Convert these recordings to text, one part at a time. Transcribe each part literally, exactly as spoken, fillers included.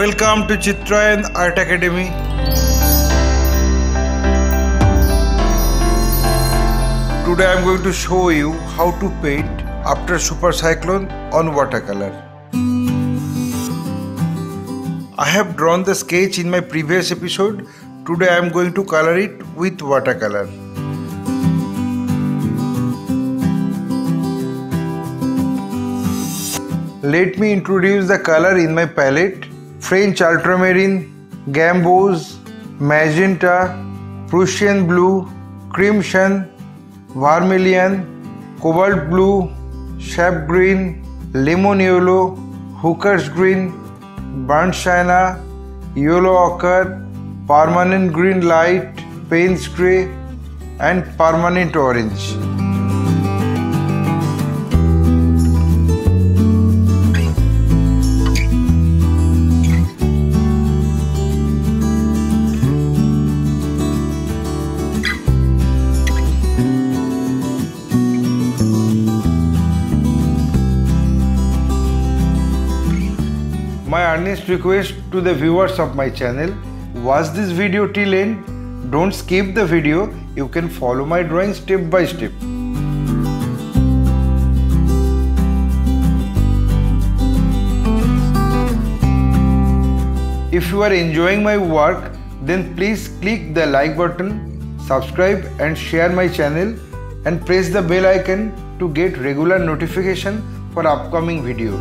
Welcome to Chitrayan Art Academy. Today I am going to show you how to paint after super cyclone on watercolor. I have drawn the sketch in my previous episode. Today I am going to color it with watercolor. Let me introduce the color in my palette. French ultramarine, gamboge, magenta, Prussian blue, crimson, vermilion, cobalt blue, sap green, lemon yellow, hooker's green, burnt sienna, yellow ochre, permanent green light, Payne's grey and permanent orange. My earnest request to the viewers of my channel, watch this video till end. Don't skip the video. You can follow my drawing step by step. If you are enjoying my work, then please click the like button, subscribe and share my channel and press the bell icon to get regular notification for upcoming video.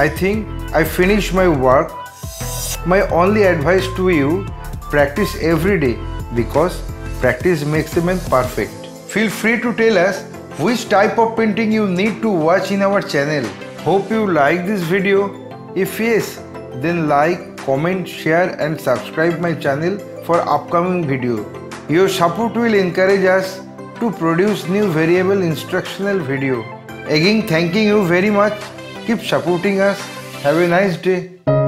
I think I finished my work. My only advice to you, practice every day because practice makes a man perfect. Feel free to tell us which type of painting you need to watch in our channel. Hope you like this video. If yes, then like, comment, share and subscribe my channel for upcoming video. Your support will encourage us to produce new variable instructional video. Again, thanking you very much. Keep supporting us. Have a nice day.